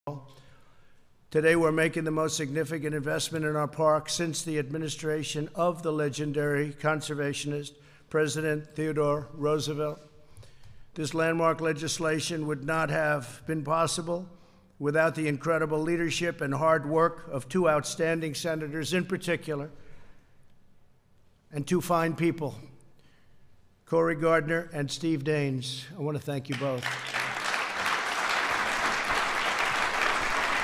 Today, we're making the most significant investment in our park since the administration of the legendary conservationist President Theodore Roosevelt. This landmark legislation would not have been possible without the incredible leadership and hard work of two outstanding senators in particular, and two fine people, Cory Gardner and Steve Daines. I want to thank you both.